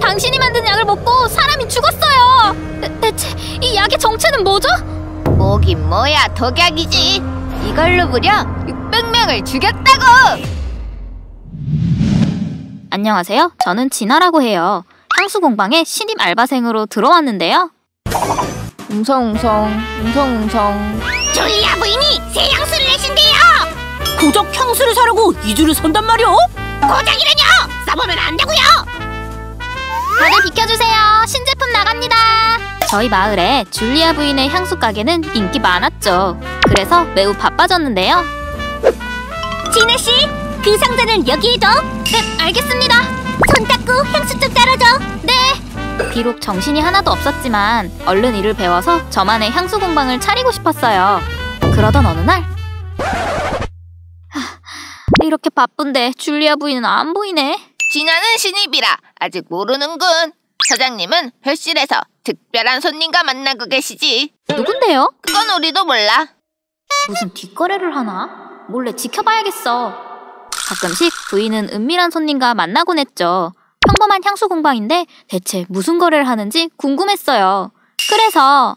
당신이 만든 약을 먹고 사람이 죽었어요. 대체 이 약의 정체는 뭐죠? 뭐긴 뭐야, 독약이지. 이걸로 무려 600명을 죽였다고! 안녕하세요. 저는 진아라고 해요. 향수 공방에 신입 알바생으로 들어왔는데요. 웅성웅성, 웅성웅성. 졸리아 부인이 새 향수를 내신대요! 고작 향수를 사려고 2주를 선단 말이오? 고작이라뇨! 써보면 안 되고요! 다들 비켜주세요. 신제품 나갑니다. 저희 마을에 줄리아 부인의 향수 가게는 인기 많았죠. 그래서 매우 바빠졌는데요. 진아씨, 그 상자는 여기에 둬. 네, 알겠습니다. 손 닦고 향수 좀 따라줘. 네. 비록 정신이 하나도 없었지만 얼른 일을 배워서 저만의 향수 공방을 차리고 싶었어요. 그러던 어느 날 이렇게 바쁜데 줄리아 부인은 안 보이네. 진아는 신입이라 아직 모르는군. 사장님은 회실에서 특별한 손님과 만나고 계시지. 누군데요? 그건 우리도 몰라. 무슨 뒷거래를 하나? 몰래 지켜봐야겠어. 가끔씩 부인은 은밀한 손님과 만나곤 했죠. 평범한 향수 공방인데 대체 무슨 거래를 하는지 궁금했어요. 그래서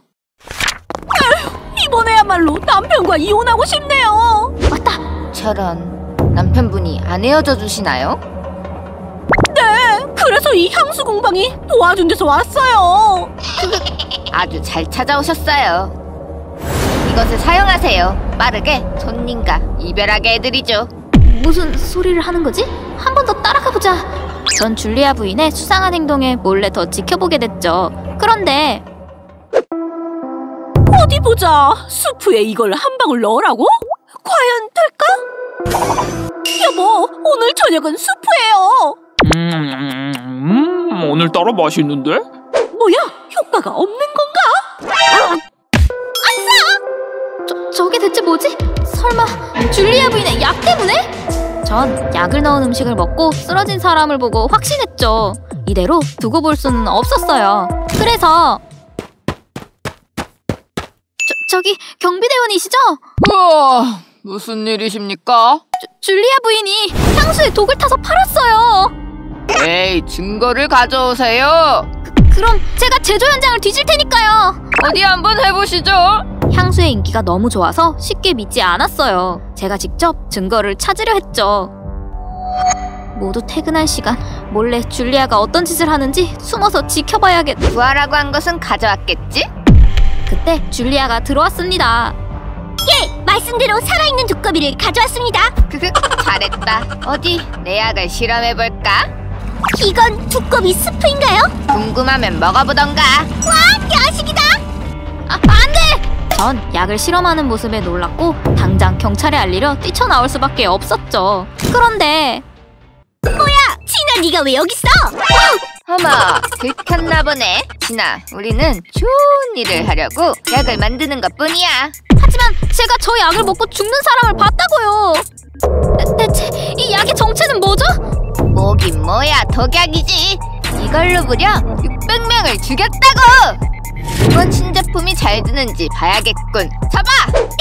이번에야말로 남편과 이혼하고 싶네요. 맞다. 저런, 남편분이 안 헤어져 주시나요? 네, 그래서 이 향수 공방이 도와준 데서 왔어요. 아주 잘 찾아오셨어요. 이것을 사용하세요. 빠르게 손님과 이별하게 해드리죠. 무슨 소리를 하는 거지? 한 번 더 따라가 보자. 전 줄리아 부인의 수상한 행동에 몰래 더 지켜보게 됐죠. 그런데 어디 보자. 수프에 이걸 한 방울 넣으라고? 과연 될까? 여보, 오늘 저녁은 수프예요. 오늘따라 맛있는데? 뭐야, 효과가 없는 건가? 저게 대체 뭐지? 설마 줄리아 부인의 약 때문에? 전 약을 넣은 음식을 먹고 쓰러진 사람을 보고 확신했죠. 이대로 두고 볼 수는 없었어요. 그래서 저기 경비대원이시죠? 우와, 무슨 일이십니까? 줄리아 부인이 향수에 독을 타서 팔았어요. 에이, 증거를 가져오세요. 그럼 제가 제조 현장을 뒤질 테니까요. 어디 한번 해보시죠. 향수의 인기가 너무 좋아서 쉽게 믿지 않았어요. 제가 직접 증거를 찾으려 했죠. 모두 퇴근할 시간, 몰래 줄리아가 어떤 짓을 하는지 숨어서 지켜봐야겠... 구하라고 한 것은 가져왔겠지? 그때 줄리아가 들어왔습니다. 예! 말씀대로 살아있는 두꺼비를 가져왔습니다. 잘했다. 어디 내 약을 실험해볼까? 이건 두꺼비 스프인가요? 궁금하면 먹어보던가. 와! 야식이다! 안 돼! 전 약을 실험하는 모습에 놀랐고 당장 경찰에 알리려 뛰쳐나올 수밖에 없었죠. 그런데 진아, 네가 왜 여기 있어? 어머, 들켰나 보네. 진아, 우리는 좋은 일을 하려고 약을 만드는 것뿐이야. 하지만 제가 저 약을 먹고 죽는 사람을 봤다고요. 대체 이 약의 정체는 뭐죠? 뭐긴 뭐야, 독약이지. 이걸로 무려 600명을 죽였다고! 이번 신제품이 잘 드는지 봐야겠군. 잡아!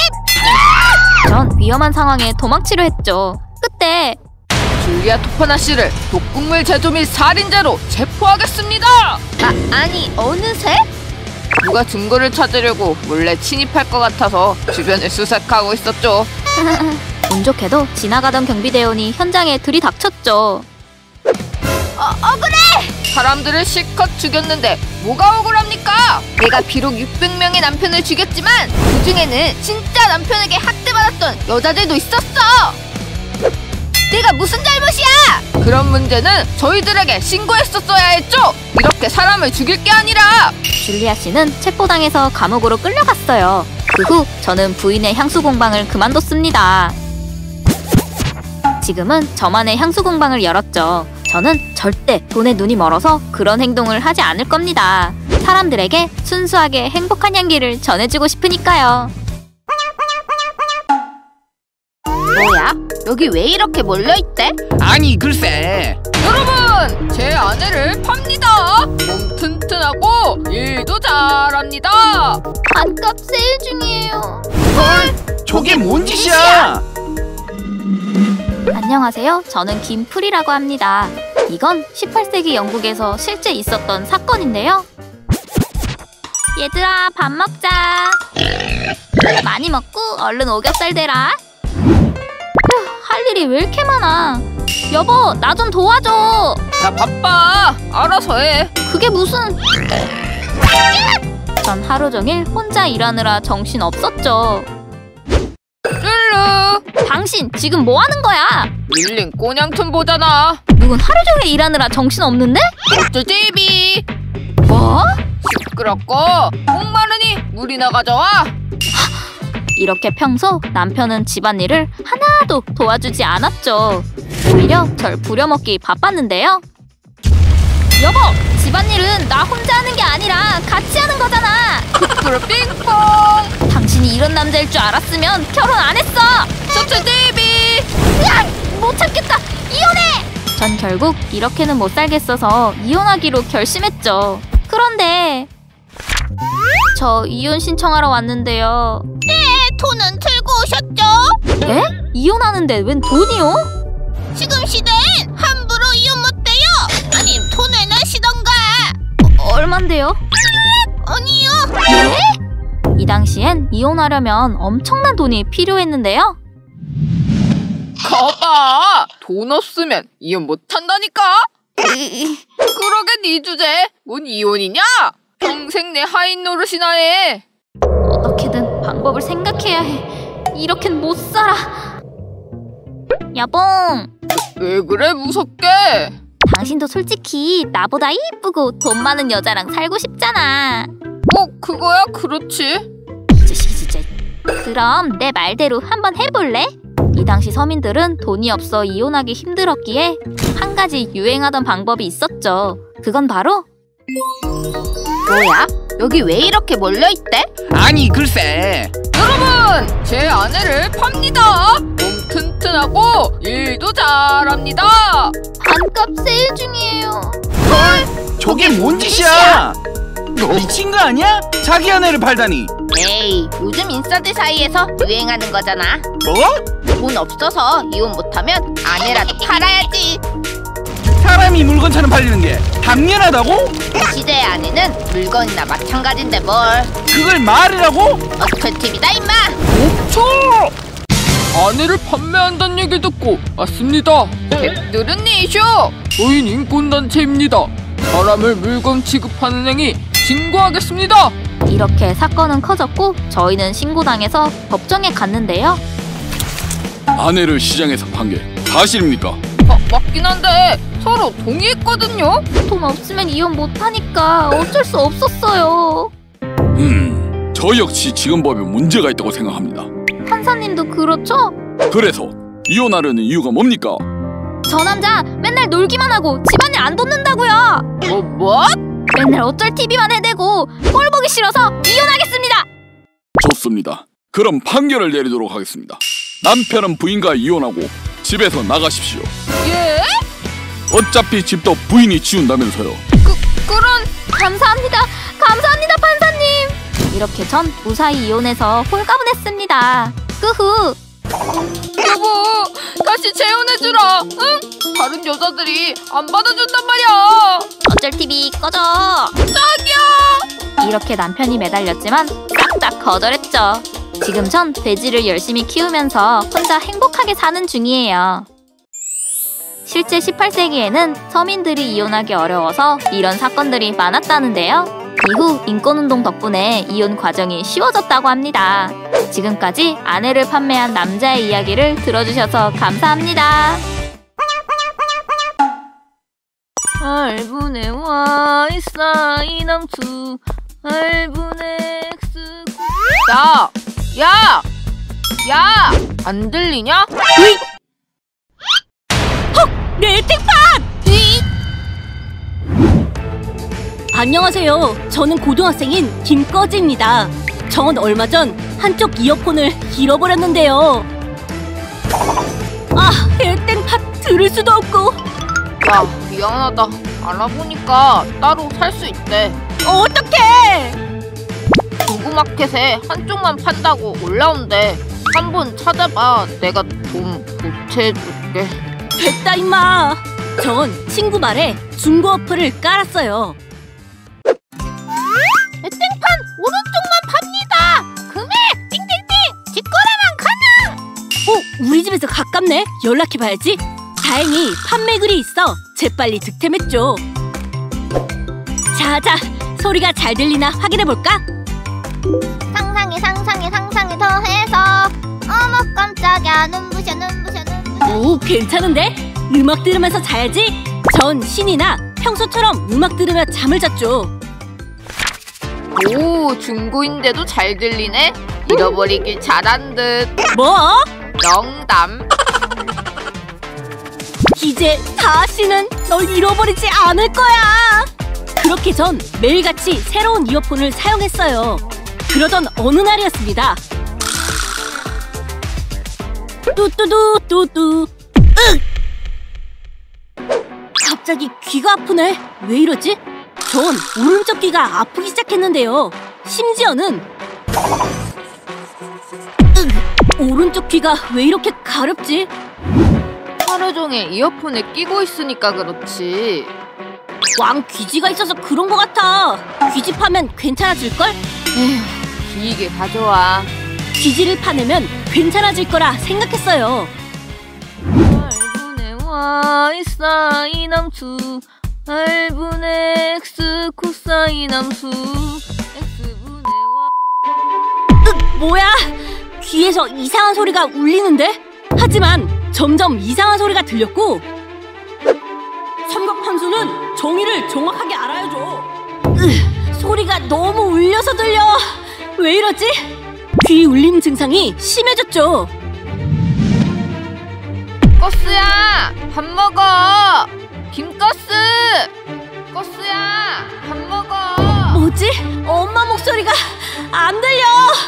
전 위험한 상황에 도망치려 했죠. 그때 줄리아 토파나 씨를 독극물 제조 및 살인죄로 체포하겠습니다. 아니, 어느새? 누가 증거를 찾으려고 몰래 침입할 것 같아서 주변을 수색하고 있었죠. 운 좋게도 지나가던 경비대원이 현장에 들이닥쳤죠. 억울해! 사람들을 실컷 죽였는데 뭐가 억울합니까? 내가 비록 600명의 남편을 죽였지만 그중에는 진짜 남편에게 학대받았던 여자들도 있었어! 내가 무슨 잘못이야! 그런 문제는 저희들에게 신고했었어야 했죠. 이렇게 사람을 죽일 게 아니라. 줄리아 씨는 체포당해서 감옥으로 끌려갔어요. 그 후 저는 부인의 향수 공방을 그만뒀습니다. 지금은 저만의 향수 공방을 열었죠. 저는 절대 돈에 눈이 멀어서 그런 행동을 하지 않을 겁니다. 사람들에게 순수하게 행복한 향기를 전해주고 싶으니까요. 뭐야? 여기 왜 이렇게 몰려있대? 아니 글쎄. 여러분, 제 아내를 팝니다. 몸 튼튼하고 일도 잘합니다. 반값 세일 중이에요. 저게 뭔 짓이야? 안녕하세요. 저는 김프리라고 합니다. 이건 18세기 영국에서 실제 있었던 사건인데요. 얘들아, 밥 먹자. 많이 먹고 얼른 오겹살 대라. 할 일이 왜 이렇게 많아? 여보, 나 좀 도와줘. 나 바빠. 알아서 해. 그게 무슨... 전 하루 종일 혼자 일하느라 정신 없었죠. 룰루. 당신 지금 뭐 하는 거야? 밀린 꼬냥툰 보잖아. 누군 하루 종일 일하느라 정신 없는데? 어쩌 TV. 뭐? 시끄럽고 목마르니 물이나 가져와. 이렇게 평소 남편은 집안일을 하나도 도와주지 않았죠. 오히려 절 부려먹기 바빴는데요. 여보! 집안일은 나 혼자 하는 게 아니라 같이 하는 거잖아. 부끄러 빙봉. 당신이 이런 남자일 줄 알았으면 결혼 안 했어. 셔츠 TV. 으악! 못 참겠다. 이혼해! 전 결국 이렇게는 못 살겠어서 이혼하기로 결심했죠. 그런데 저 이혼 신청하러 왔는데요. 돈은 들고 오셨죠? 에? 이혼하는데 웬 돈이요? 지금 시대엔 함부로 이혼 못해요. 아님 돈을 내시던가. 얼만데요? 아니요. 이 당시엔 이혼하려면 엄청난 돈이 필요했는데요. 거봐. 돈 없으면 이혼 못한다니까. 그러게 네 주제. 뭔 이혼이냐? 평생 내 하인 노릇이나 해. 어떻게든 방법을 생각해야 해. 이렇겐 못 살아. 야봉, 왜 그래 무섭게? 당신도 솔직히 나보다 이쁘고 돈 많은 여자랑 살고 싶잖아. 그거야 그렇지. 이 자식이 진짜. 그럼 내 말대로 한번 해볼래? 이 당시 서민들은 돈이 없어 이혼하기 힘들었기에 한 가지 유행하던 방법이 있었죠. 그건 바로... 뭐야? 여기 왜 이렇게 몰려있대? 아니 글쎄. 여러분, 제 아내를 팝니다. 몸 튼튼하고 일도 잘합니다. 반값 세일 중이에요. 저게 뭔 짓이야? 미친 거 아니야? 자기 아내를 팔다니. 에이, 요즘 인싸들 사이에서 유행하는 거잖아. 뭐? 돈 없어서 이혼 못하면 아내라도 팔아야지. 사람이 물건처럼 팔리는 게 당연하다고? 이 시대의 아내는 물건이나 마찬가지인데 뭘. 그걸 말이라고? 어설팁이다 임마. 멈춰! 아내를 판매한다는 얘기 듣고 왔습니다. 객들은 이슈. 저희는 인권단체입니다. 사람을 물건 취급하는 행위 신고하겠습니다. 이렇게 사건은 커졌고 저희는 신고당해서 법정에 갔는데요. 아내를 시장에서 판 게 사실입니까? 맞긴 한데 서로 동의했거든요. 돈 없으면 이혼 못하니까 어쩔 수 없었어요. 저 역시 지금 법에 문제가 있다고 생각합니다. 판사님도 그렇죠? 그래서 이혼하려는 이유가 뭡니까? 저 남자 맨날 놀기만 하고 집안일 안 돕는다고요. 뭐? 맨날 어쩔 TV만 해대고 꼴 보기 싫어서 이혼하겠습니다. 좋습니다. 그럼 판결을 내리도록 하겠습니다. 남편은 부인과 이혼하고 집에서 나가십시오. 예? 어차피 집도 부인이 지운다면서요. 그런 감사합니다. 감사합니다, 판사님. 이렇게 전 무사히 이혼해서 홀가분했습니다. 끄후. 여보, 다시 재혼해주라. 응? 다른 여자들이 안 받아준단 말이야. 어쩔 TV 꺼져. 자기야. 이렇게 남편이 매달렸지만 싹싹 거절했죠. 지금 전 돼지를 열심히 키우면서 혼자 행복하게 사는 중이에요. 실제 18세기에는 서민들이 이혼하기 어려워서 이런 사건들이 많았다는데요. 이후 인권운동 덕분에 이혼 과정이 쉬워졌다고 합니다. 지금까지 아내를 판매한 남자의 이야기를 들어주셔서 감사합니다. 8분의 Y 사인함수 8분의 X 야! 안 들리냐? 내 택판! 안녕하세요. 저는 고등학생인 김꺼지입니다. 전 얼마 전 한쪽 이어폰을 잃어버렸는데요. 땡팟 들을 수도 없고. 야, 미안하다. 알아보니까 따로 살 수 있대. 어떡해! 중고마켓에 한쪽만 판다고 올라온대. 한번 찾아봐. 내가 돈 보태줄게. 됐다 임마. 전 친구 말에 중고 어플을 깔았어요. 땡판 오른쪽만 팝니다. 금액 띵띵띵 직거래만 가능. 우리 집에서 가깝네. 연락해봐야지. 다행히 판매글이 있어 재빨리 득템했죠. 자자, 소리가 잘 들리나 확인해볼까? 상상에 더해서 어머 깜짝이야 눈부셔. 오, 괜찮은데? 음악 들으면서 자야지. 전 신이나 평소처럼 음악 들으며 잠을 잤죠. 오, 중고인데도 잘 들리네. 잃어버리길 잘한 듯. 뭐? 농담. 이제 다시는 널 잃어버리지 않을 거야. 그렇게 전 매일같이 새로운 이어폰을 사용했어요. 그러던 어느 날이었습니다. 뚜뚜뚜뚜뚜. 갑자기 귀가 아프네. 왜 이러지? 전 오른쪽 귀가 아프기 시작했는데요. 심지어는 오른쪽 귀가 왜 이렇게 가렵지? 하루 종일 이어폰을 끼고 있으니까 그렇지. 왕 귀지가 있어서 그런 것 같아. 귀지 파면 괜찮아질걸? 에휴, 기이게 가져와. 귀지를 파내면 괜찮아질 거라 생각했어요. 8분의 y 사인 함수 8분의 x 코사인 함수 x분의 y. 뭐야? 귀에서 이상한 소리가 울리는데? 하지만 점점 이상한 소리가 들렸고, 삼각함수는 정의를 정확하게 알아야죠. 소리가 너무 울려서 들려. 왜 이러지? 귀 울림 증상이 심해졌죠. 거스야, 밥 먹어. 김거스. 거스야, 밥 먹어. 뭐지? 엄마 목소리가 안 들려.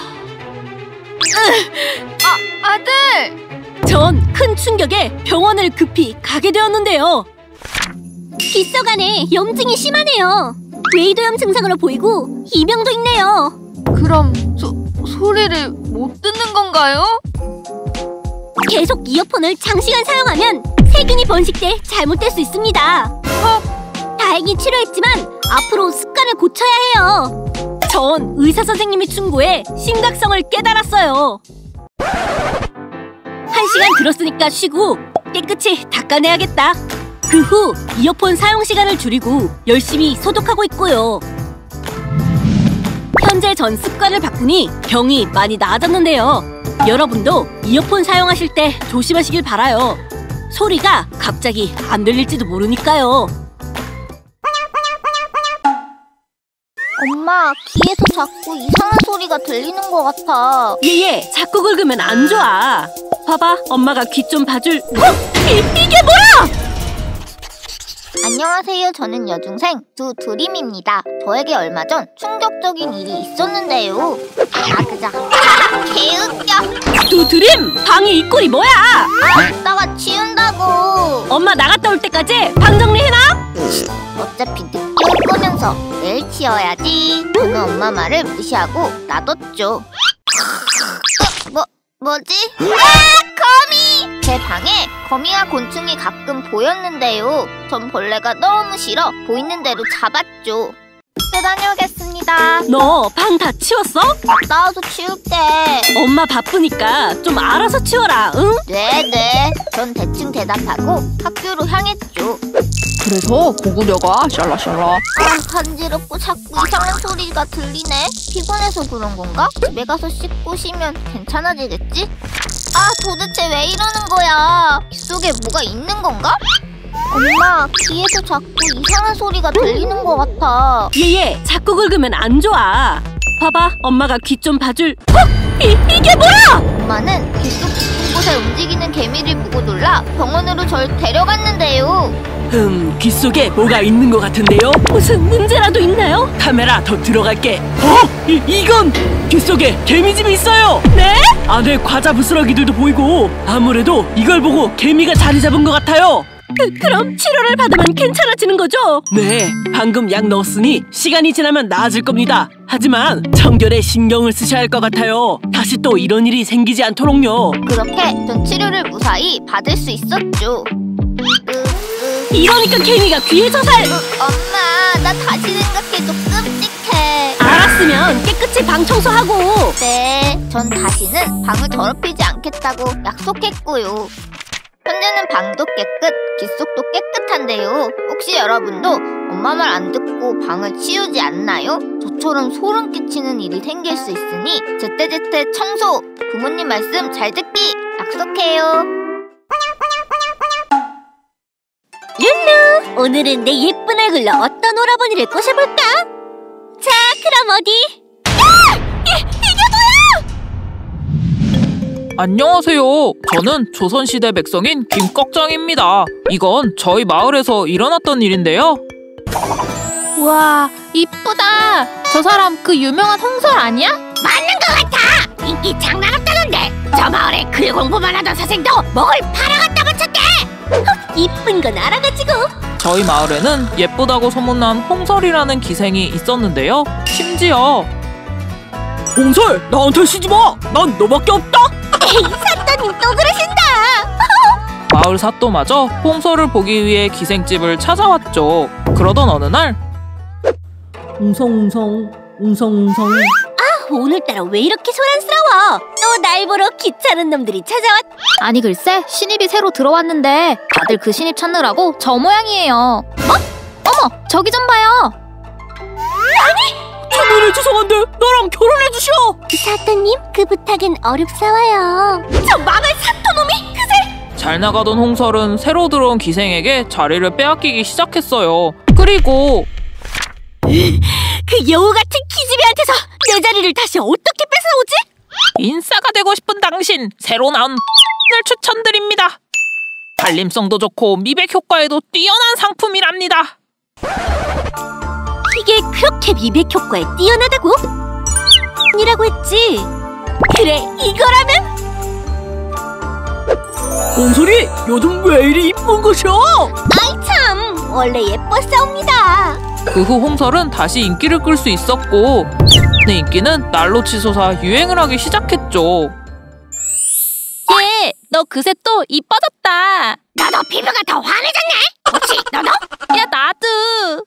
아들. 전 큰 충격에 병원을 급히 가게 되었는데요. 귓속안에 염증이 심하네요. 웨이도염 증상으로 보이고 이명도 있네요. 그럼 소리를 못 듣는 건가요? 계속 이어폰을 장시간 사용하면 세균이 번식돼 잘못될 수 있습니다. 다행히 치료했지만 앞으로 습관을 고쳐야 해요. 전 의사 선생님이 충고해 심각성을 깨달았어요. 1시간 들었으니까 쉬고 깨끗이 닦아내야겠다. 그 후 이어폰 사용 시간을 줄이고 열심히 소독하고 있고요. 현재 전 습관을 바꾸니 병이 많이 나아졌는데요. 여러분도 이어폰 사용하실 때 조심하시길 바라요. 소리가 갑자기 안 들릴지도 모르니까요. 엄마, 귀에서 자꾸 이상한 소리가 들리는 것 같아. 얘 자꾸 긁으면 안 좋아. 봐봐, 엄마가 귀 좀 봐줄. 이게 뭐야? 안녕하세요. 저는 여중생 두드림입니다. 저에게 얼마 전 충격적인 일이 있었는데요. 그자. 개웃겨. 두드림! 방에 이 꼴이 뭐야? 이따가 치운다고. 엄마 나갔다 올 때까지 방 정리해놔? 어차피 늦게 올 거면서 내일 치워야지. 저는 엄마 말을 무시하고 놔뒀죠. 뭐지? 거미! 제 방에 거미와 곤충이 가끔 보였는데요. 전 벌레가 너무 싫어 보이는 대로 잡았죠. 다녀오겠습니다. 너 방 다 치웠어? 갔다 와서 치울게. 엄마 바쁘니까 좀 알아서 치워라, 응? 네네. 전 대충 대답하고 학교로 향했죠. 그래서 고구려가 샬라샬라. 간지럽고 자꾸 이상한 소리가 들리네. 피곤해서 그런 건가? 집에 가서 씻고 쉬면 괜찮아지겠지? 도대체 왜 이러는 거야? 귓속에 뭐가 있는 건가? 엄마, 귀에서 자꾸 이상한 소리가 들리는 것 같아. 얘 자꾸 긁으면 안 좋아. 봐봐, 엄마가 귀 좀 봐줄. 이게 뭐야? 엄마는 귓속 깊은 곳에 움직이는 개미를 보고 놀라 병원으로 절 데려갔는데요. 귀 속에 뭐가 있는 것 같은데요? 무슨 문제라도 있나요? 카메라 더 들어갈게. 이건 귀 속에 개미집이 있어요. 네? 안에 과자 부스러기들도 보이고 아무래도 이걸 보고 개미가 자리 잡은 것 같아요. 그럼 치료를 받으면 괜찮아지는 거죠? 네, 방금 약 넣었으니 시간이 지나면 나아질 겁니다. 하지만 청결에 신경을 쓰셔야 할 것 같아요. 다시 또 이런 일이 생기지 않도록요. 그렇게 전 치료를 무사히 받을 수 있었죠. 이러니까 개미가 귀에서 엄마, 나 다시 생각해도 끔찍해. 알았으면 깨끗이 방 청소하고. 네, 전 다시는 방을 더럽히지 않겠다고 약속했고요. 현재는 방도 깨끗, 귓속도 깨끗한데요. 혹시 여러분도 엄마 말 안 듣고 방을 치우지 않나요? 저처럼 소름 끼치는 일이 생길 수 있으니 제때제때 청소! 부모님 말씀 잘 듣기! 약속해요. 룰루, 오늘은 내 예쁜 얼굴로 어떤 오라버니를 꼬셔볼까? 자, 그럼 어디? 안녕하세요. 저는 조선시대 백성인 김꺽정입니다. 이건 저희 마을에서 일어났던 일인데요. 와, 이쁘다. 저 사람 그 유명한 홍설 아니야? 맞는 것 같아! 인기 장난 없다던데! 저 마을에 글 공부만 하던 선생도 목을 팔아갖다 바쳤대! 이쁜 건 알아가지고! 저희 마을에는 예쁘다고 소문난 홍설이라는 기생이 있었는데요. 심지어 홍설, 나한테 시집와! 난 너밖에 없다! 에이, 사또님 또 그러신다! 마을 사또마저 홍설을 보기 위해 기생집을 찾아왔죠. 그러던 어느 날 웅성웅성 아, 오늘따라 왜 이렇게 소란스러워? 또 날 보러 귀찮은 놈들이 찾아왔. 아니 글쎄, 신입이 새로 들어왔는데 다들 그 신입 찾느라고 저 모양이에요. 뭐? 어머, 저기 좀 봐요. 주문이 죄송한데 나랑 결혼해주시오! 사또님, 그 부탁은 어렵사와요. 저 망할 사또놈이 그새! 잘 나가던 홍설은 새로 들어온 기생에게 자리를 빼앗기기 시작했어요. 그리고 그 여우 같은 기집애한테서 내 자리를 다시 어떻게 뺏어오지? 인싸가 되고 싶은 당신, 새로 나온 을 추천드립니다. 발림성도 좋고 미백 효과에도 뛰어난 상품이랍니다. 이게 그렇게 미백 효과에 뛰어나다고? 이라고 했지. 그래, 이거라면? 홍설이 요즘 왜 이리 이쁜 것이오? 아이 참, 원래 예뻤사옵니다. 그 후 홍설은 다시 인기를 끌 수 있었고 그 인기는 날로 치솟아 유행을 하기 시작했죠. 얘, 너 그새 또 이뻐졌다. 너도 피부가 더 환해졌네? 혹시 너도? 야, 나도.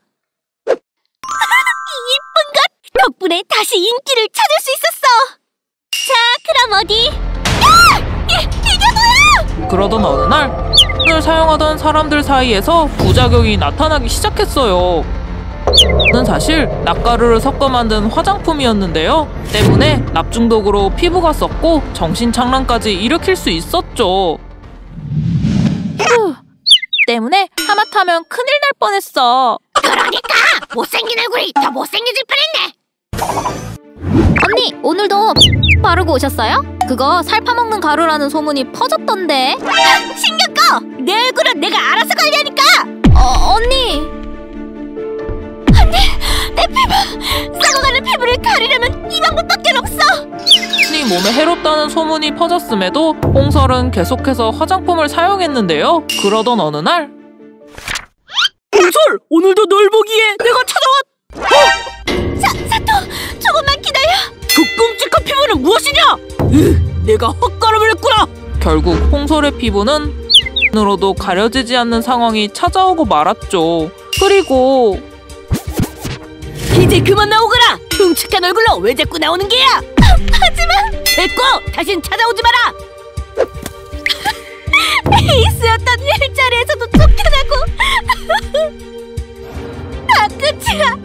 이쁜 것! 덕분에 다시 인기를 찾을 수 있었어! 자, 그럼 어디? 야! 이게 뭐야! 그러던 어느 날 을 사용하던 사람들 사이에서 부작용이 나타나기 시작했어요. 는 사실 낯가루를 섞어 만든 화장품이었는데요. 때문에 납중독으로 피부가 썩고 정신착란까지 일으킬 수 있었죠. 때문에 하마터면 큰일 날 뻔했어. 그러니까! 못생긴 얼굴이 더 못생겨질 뻔했네! 언니, 오늘도 바르고 오셨어요? 그거 살 파먹는 가루라는 소문이 퍼졌던데. 신경 꺼! 내 얼굴은 내가 알아서 관리하니까! 언니. 내 피부! 썩어가는 피부를 가리려면 이 방법밖에 없어! 네 몸에 해롭다는 소문이 퍼졌음에도 홍설은 계속해서 화장품을 사용했는데요. 그러던 어느 날 홍설! 오늘도 널 보기에 내가 찾아왔! 사또! 조금만 기다려! 그 끔찍한 피부는 무엇이냐? 내가 헛걸음을 했구나! 결국 홍설의 피부는 으로도 가려지지 않는 상황이 찾아오고 말았죠. 그리고 이제 그만 나오거라! 흉측한 얼굴로 왜 자꾸 나오는 게야! 하지만! 됐고! 다신 찾아오지 마라! 에이스였던 일자리에서도 쫓겨나고 다 끝이야!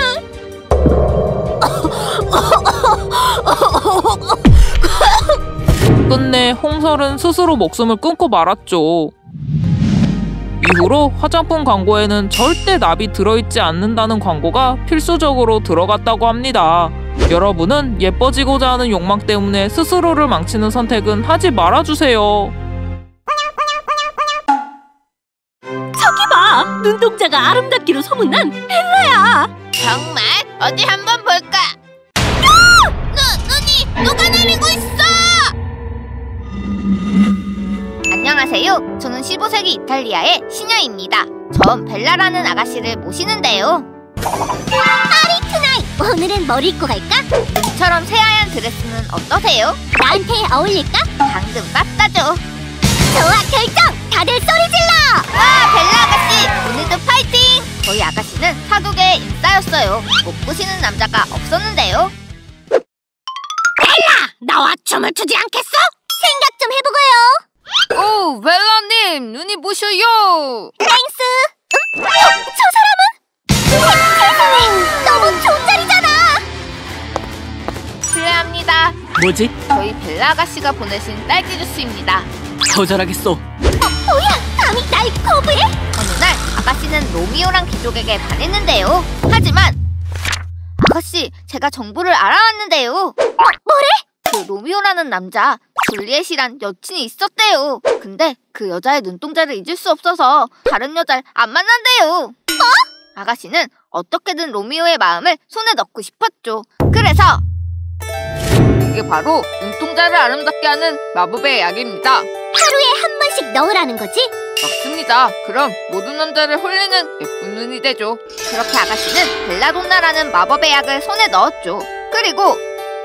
끝내 홍설은 스스로 목숨을 끊고 말았죠. 이후로 화장품 광고에는 절대 납이 들어있지 않는다는 광고가 필수적으로 들어갔다고 합니다. 여러분은 예뻐지고자 하는 욕망 때문에 스스로를 망치는 선택은 하지 말아주세요. 저기 봐! 눈동자가 아름답기로 소문난 벨라야! 정말? 어디 한번 볼까? 눈이 누가 내리고 있어! 안녕하세요. 저는 15세기 이탈리아의 신녀 소녀입니다. 전 벨라라는 아가씨를 모시는데요. 파리투나잇! 오늘은 뭘 입고 갈까? 눈처럼 새하얀 드레스는 어떠세요? 나한테 어울릴까? 방금 땄다죠. 좋아, 결정! 다들 소리 질러! 와, 벨라 아가씨! 오늘도 파이팅! 저희 아가씨는 사극의 인싸였어요. 못 보시는 남자가 없었는데요. 나와 춤을 추지 않겠어? 생각 좀 해보고요. 오, 벨라님 눈이 부셔요. 땡스! 저 사람은? 세상에! 너무 존잘이잖아! 실례합니다. 뭐지? 저희 벨라 아가씨가 보내신 딸기 주스입니다. 거절하겠어. 뭐야! 감히 날 거부해? 어느 날 아가씨는 로미오랑 귀족에게 반했는데요. 하지만 아가씨, 제가 정보를 알아왔는데요. 뭐래? 그 로미오라는 남자 줄리엣이란 여친이 있었대요. 근데 그 여자의 눈동자를 잊을 수 없어서 다른 여자를 안 만난대요. 아가씨는 어떻게든 로미오의 마음을 손에 넣고 싶었죠. 그래서 이게 바로 눈동자를 아름답게 하는 마법의 약입니다. 하루에 한 번씩 넣으라는 거지? 맞습니다. 그럼 모든 남자를 홀리는 예쁜 눈이 되죠. 그렇게 아가씨는 벨라돈나라는 마법의 약을 손에 넣었죠. 그리고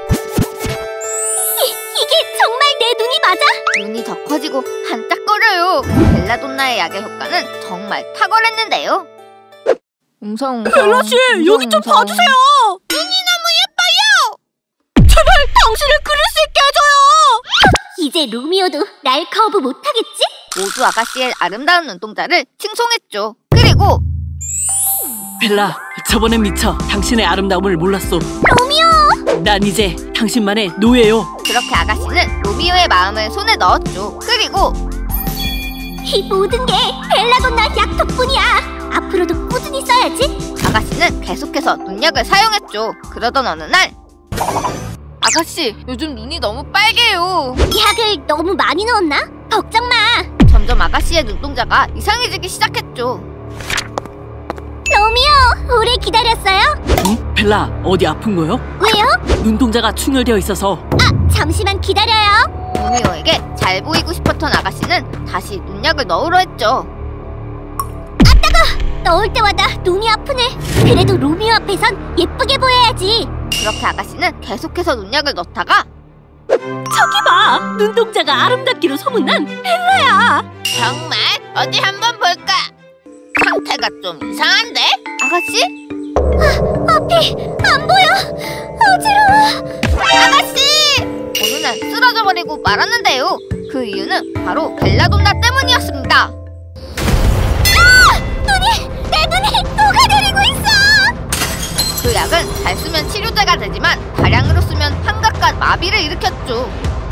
이게 정말 내 눈이 맞아? 눈이 더 커지고 반짝거려요. 벨라돈나의 약의 효과는 정말 탁월했는데요. 웅성웅성. 벨라씨, 여기 좀 봐주세요. 당신을 그릴 수 있게 해줘요! 이제 로미오도 날 거부 못하겠지? 모두 아가씨의 아름다운 눈동자를 칭송했죠. 그리고 벨라, 저번엔 미처 당신의 아름다움을 몰랐어. 로미오! 난 이제 당신만의 노예요. 그렇게 아가씨는 로미오의 마음을 손에 넣었죠. 그리고 이 모든 게 벨라돈나 약 덕분이야. 앞으로도 꾸준히 써야지. 아가씨는 계속해서 눈약을 사용했죠. 그러던 어느 날 아가씨, 요즘 눈이 너무 빨개요. 약을 너무 많이 넣었나? 걱정 마. 점점 아가씨의 눈동자가 이상해지기 시작했죠. 로미오, 오래 기다렸어요? 응? 벨라, 어디 아픈 거요? 왜요? 눈동자가 충혈되어 있어서. 잠시만 기다려요. 로미오에게 잘 보이고 싶었던 아가씨는 다시 눈약을 넣으려 했죠. 넣을 때마다 눈이 아프네. 그래도 로미오 앞에선 예쁘게 보여야지. 그렇게 아가씨는 계속해서 눈약을 넣다가 저기 봐! 눈동자가 아름답기로 소문난 벨라야! 정말? 어디 한번 볼까? 상태가 좀 이상한데? 아가씨? 앞이 안 보여. 어지러워. 아가씨! 어느 날 쓰러져 버리고 말았는데요. 그 이유는 바로 벨라돈나 때문이었습니다. 내 눈이 녹아내리고 있어. 그 약은 잘 쓰면 치료제가 되지만 다량으로 쓰면 환각과 마비를 일으켰죠.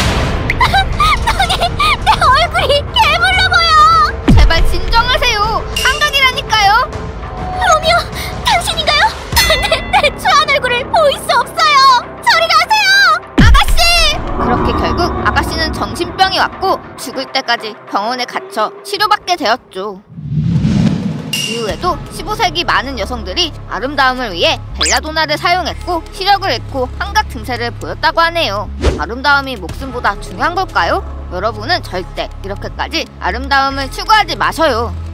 내 얼굴이 괴물로 보여. 제발 진정하세요. 환각이라니까요. 로미오, 당신인가요? 내 추한 얼굴을 보일 수 없어요. 저리 가세요. 아가씨! 그렇게 결국 아가씨는 정신병이 왔고 죽을 때까지 병원에 갇혀 치료받게 되었죠. 이후에도 15세기 많은 여성들이 아름다움을 위해 벨라도나를 사용했고 시력을 잃고 환각 증세를 보였다고 하네요. 아름다움이 목숨보다 중요한 걸까요? 여러분은 절대 이렇게까지 아름다움을 추구하지 마셔요.